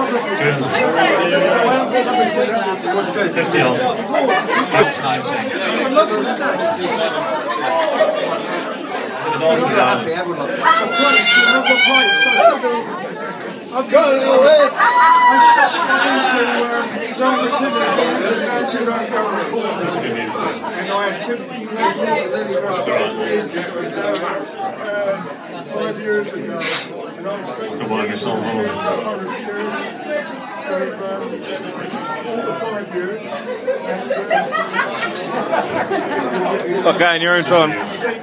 Guernsey. 50 on. 90. The ball's down. I'm going away. That's a good music. To buy me some home. Okay, and you're in tone.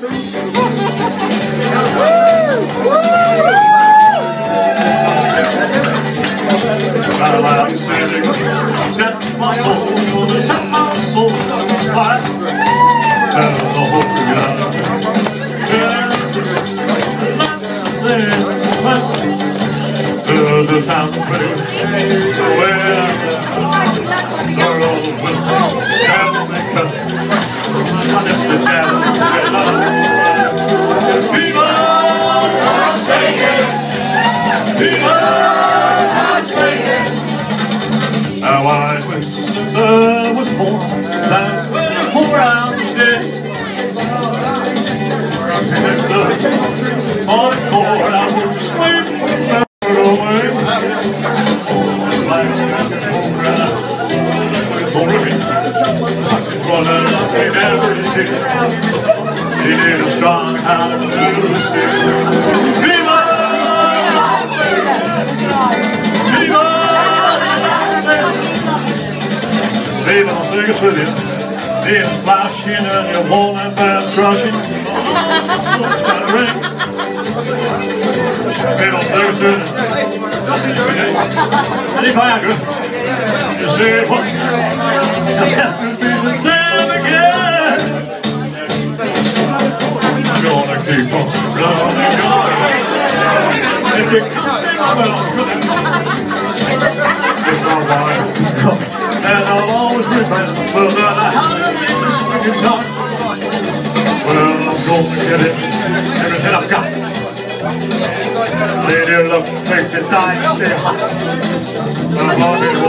I'm singing, set my soul, set my soul on fire. Tell the whole world. The fountain place where all the women have they come. Honest to death, Viva Las Vegas! Viva Las Vegas! How I wish I was born, that's 24 hours dead. And on the core I would swim away. He did a strong hand to the stick. Viva Las Vegas! Viva Las Vegas! Viva Las Vegas with you. It's flashing and your walnut fast crushing. Got a ring. Viva Las Vegas with you. Any Viagra? You say what? That could be the same again. I'm gonna keep on running on. If you can stay on well, if my wife comes, and I'll always remember that I had to leave the swinging top. Well, I'm gonna get it, everything I've got. Lady, look, take the time, stay hot. I'm on it.